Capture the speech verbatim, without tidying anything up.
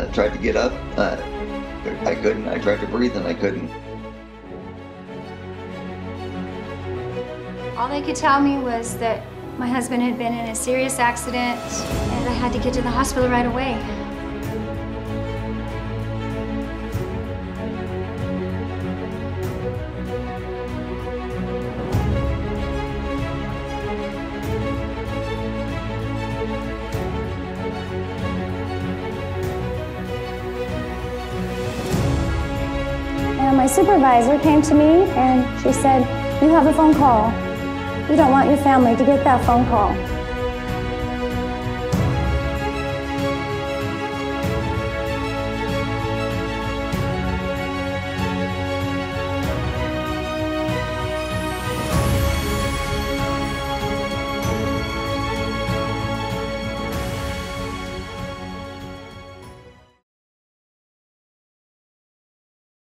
tried to get up. Uh, I couldn't. I tried to breathe and I couldn't. All they could tell me was that my husband had been in a serious accident and I had to get to the hospital right away. And my supervisor came to me and she said, "You have a phone call. You don't want your family to get that phone call."